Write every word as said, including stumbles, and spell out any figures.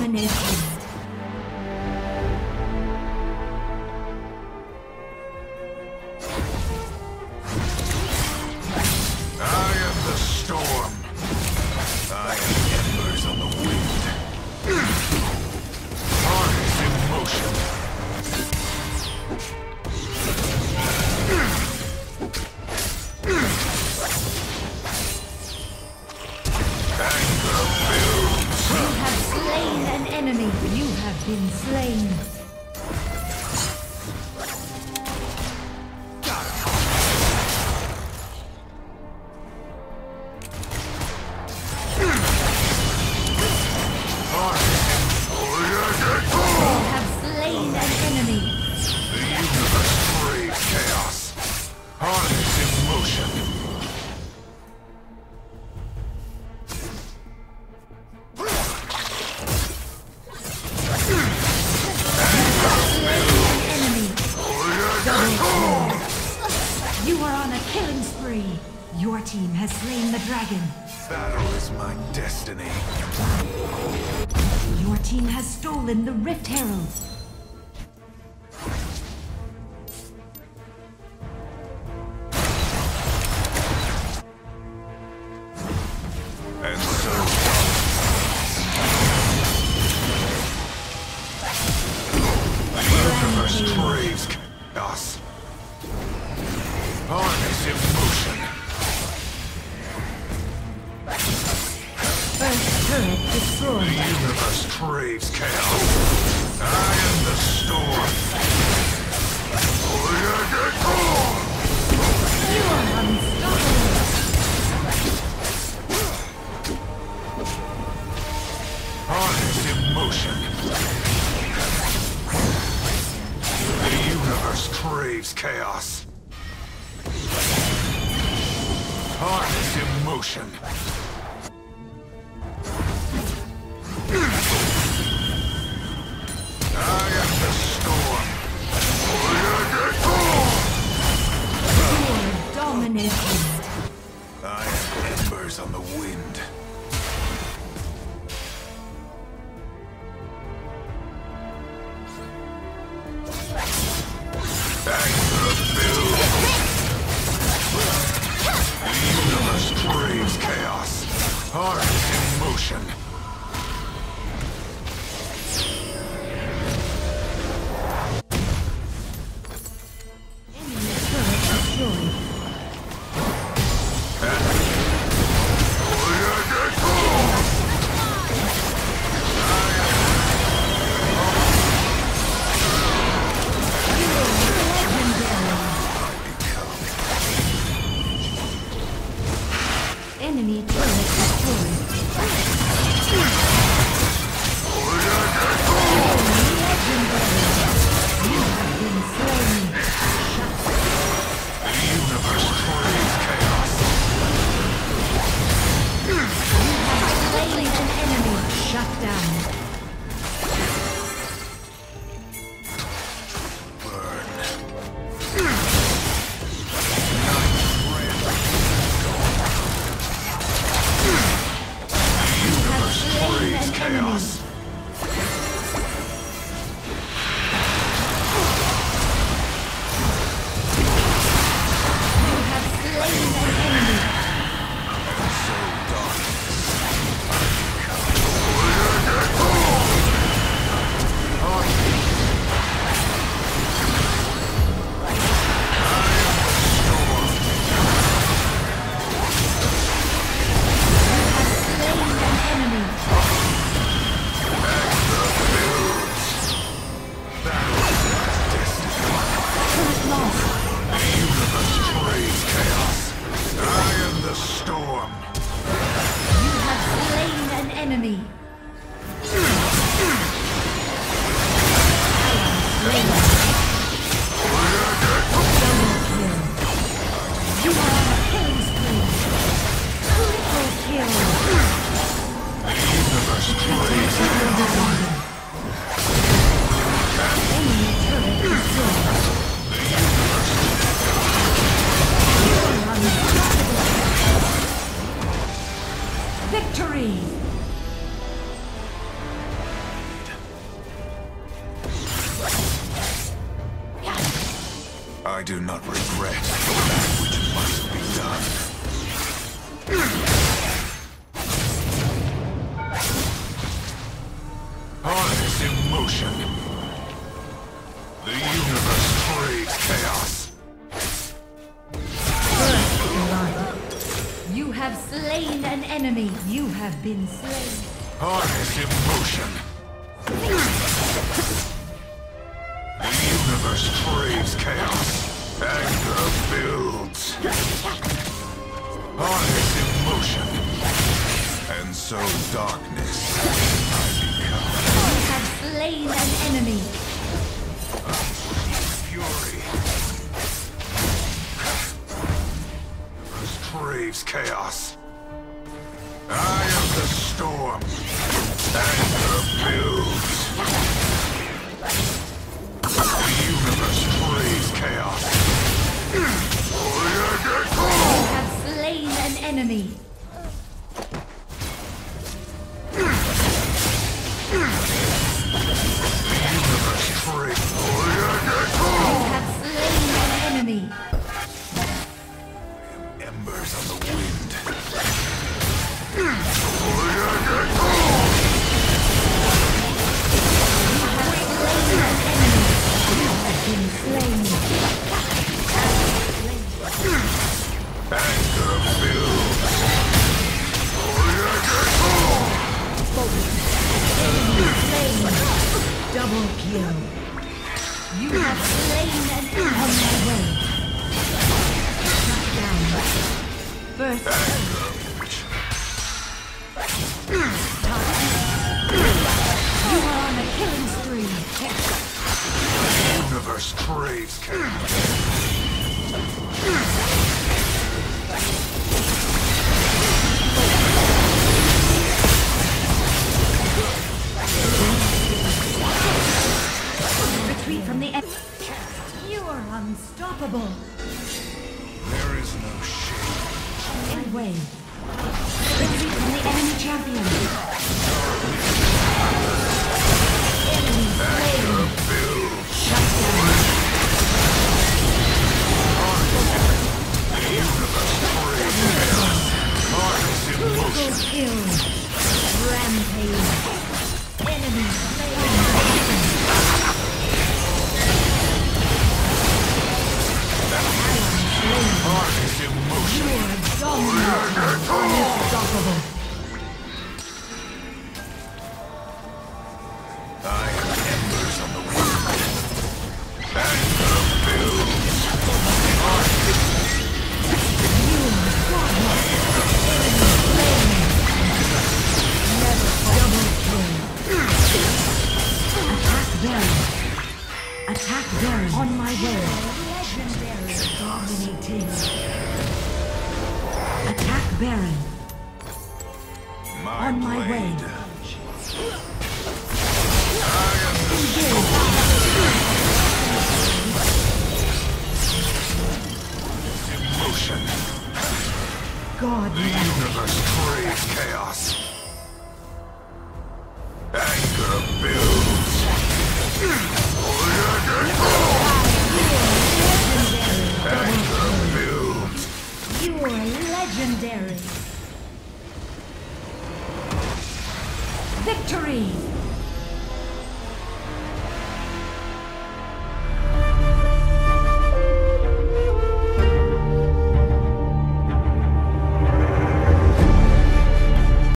dominated. I am the storm. I am embers on the wind. Harness in motion. Anger builds. You have slain an enemy. You have been slain. Your team has slain the dragon. Battle is my destiny. Your team has stolen the Rift Herald. And so the universe craves chaos. Harness in motion. First turret destroyed. The universe craves chaos. I am the storm. You are unstoppable. Harness in motion. The universe craves chaos. Harness in motion. I am the storm. You are dominated. I am embers on the wind. Anger builds. The universe craves chaos. Harness in motion. Enemy turret destroyed. You have been slain. The universe craves chaos. You have slain an enemy. Shut down. Chaos. You have slain an enemy. And so darkness. I do not regret that which must be done. Harness emotion. The universe craves chaos. First blood. You have slain an enemy. You have been slain. Harness emotion. The universe craves chaos. Anger builds. Harness emotion. And so darkness I become. You have slain an enemy. Fury. Universe craves chaos. I am the storm. Anger builds. The universe craves chaos. You have slain an enemy. The universe craves. You have slain an enemy. Embers on the wind. You have been slain. Anger builds. Slain. Double kill. You have slain an enemy. On my way. Shut down. First. You are on a killing spree. The universe craves chaos. Retreat from the enemy. You are unstoppable. There is no shame. In way. Retreat from the enemy champion. Enemy slain. Shut down. The universe craves chaos. Harness emotion. Triple kill. Rampage. Enemy slain. Harness emotion. You are dominant. Unstoppable. I am embers on the wind. Anger builds. You are godlike. Enemy slain. Never double kill. Attack Baron. Attack Baron. On my way. Legendary. Dominating. Attack Baron. My On my blade. way. I am the Engage. emotion. God. The universe craves chaos.